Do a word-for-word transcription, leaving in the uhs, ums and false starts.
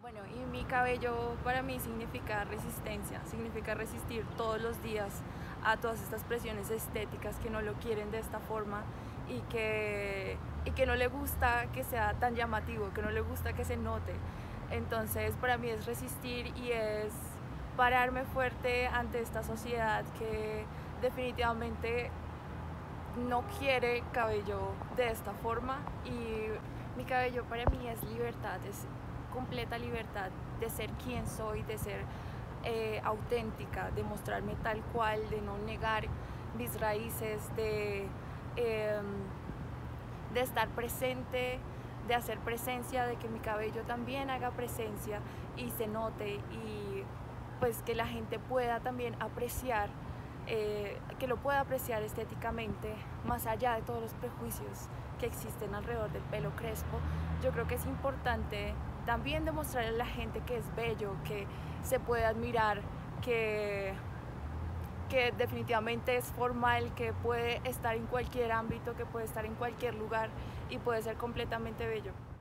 Bueno, y mi cabello para mí significa resistencia, significa resistir todos los días a todas estas presiones estéticas que no lo quieren de esta forma y que, y que no le gusta que sea tan llamativo, que no le gusta que se note. Entonces para mí es resistir y es pararme fuerte ante esta sociedad que definitivamente no quiere cabello de esta forma, y mi cabello para mí es libertad, es completa libertad de ser quien soy, de ser eh, auténtica, de mostrarme tal cual, de no negar mis raíces, de, eh, de estar presente, de hacer presencia, de que mi cabello también haga presencia y se note, y pues que la gente pueda también apreciar, eh, que lo pueda apreciar estéticamente, más allá de todos los prejuicios que existen alrededor del pelo crespo. Yo creo que es importante también demostrarle a la gente que es bello, que se puede admirar, que, que definitivamente es formal, que puede estar en cualquier ámbito, que puede estar en cualquier lugar y puede ser completamente bello.